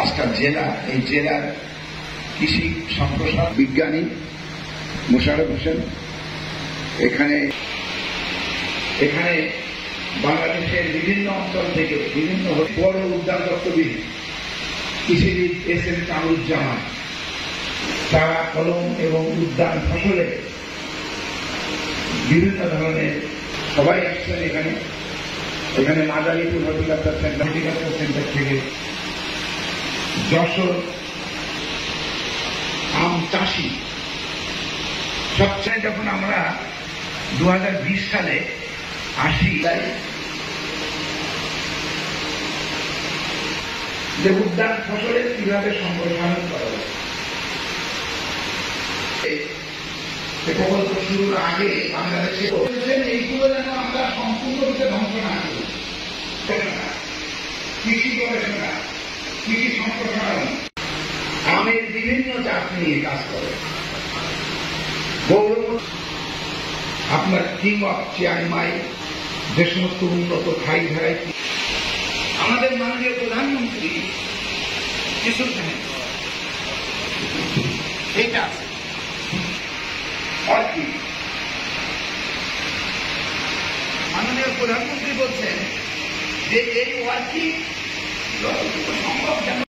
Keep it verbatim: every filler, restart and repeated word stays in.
পাঁচটা জেলা, এই জেলার কৃষি সম্প্রসারণ বিজ্ঞানী মোশাররফ হোসেন এখানে এখানে বাংলাদেশের বিভিন্ন অঞ্চল থেকে বিভিন্ন বড় উদ্যান তত্ত্ববিদ কৃষিবিদ এস এম কামরুজ্জামান, চারা কলম এবং উদ্যান ফসলে বিভিন্ন ধরনের সবাই আসছেন এখানে। এখানে Madaripur horticulture centre horticulture centre থেকে যশোর আম চাষি সবচেয়ে যখন আমরা দু হাজার বিশ সালে আসি যে উদ্যান ফসলের কিভাবে সম্প্রসারণ করা যায়, প্রকল্প শুরুর আগে বাংলাদেশে এইগুলো যেন আমরা সম্পূর্ণরূপে ধ্বংস না করি। কৃষি গবেষণা, কৃষি সম্প্রসারণ, আমের বিভিন্ন জাত নিয়ে কাজ করে। গৌরব আপনার কিং অফ চিয়াংমাই, যে সমস্ত উন্নত খাই ভ্যারাইটি আমাদের মাননীয় প্রধানমন্ত্রী কিছু এটা আছে অর্কিড। মাননীয় প্রধানমন্ত্রী বলছেন যে এই অর্কিড যতটুকু সম্ভব